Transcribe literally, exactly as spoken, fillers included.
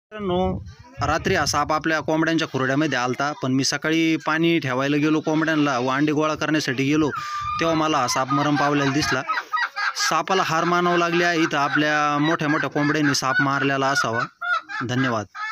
मित्रांनो, रात्री हा साप आपल्या कोंबड्यांच्या खुरड्यामध्ये आलता, पण मी सकाळी पाणी ठेवायला गेलो कोंबड्यांना व अंडे गोळा करण्यासाठी गेलो तेव्हा मला हा साप मरण पावलेला दिसला। सापाला हार मानावं लागली आहे, इथं आपल्या मोठ्या मोठ्या कोंबड्यांनी साप मारलेला असावा। धन्यवाद।